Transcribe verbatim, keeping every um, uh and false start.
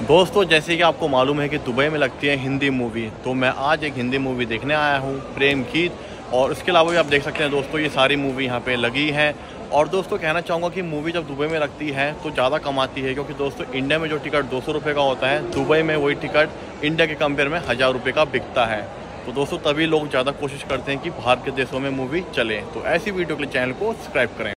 दोस्तों, जैसे कि आपको मालूम है कि दुबई में लगती है हिंदी मूवी, तो मैं आज एक हिंदी मूवी देखने आया हूँ, प्रेम गीत। और इसके अलावा भी आप देख सकते हैं दोस्तों, ये सारी मूवी यहाँ पे लगी है। और दोस्तों कहना चाहूँगा कि मूवी जब दुबई में लगती है तो ज़्यादा कमाती है, क्योंकि दोस्तों इंडिया में जो टिकट दो सौ रुपये का होता है, दुबई में वही टिकट इंडिया के कंपेयर में हज़ार रुपये का बिकता है। तो दोस्तों तभी लोग ज़्यादा कोशिश करते हैं कि बाहर के देशों में मूवी चले। तो ऐसी वीडियो के लिए चैनल को सब्सक्राइब करें।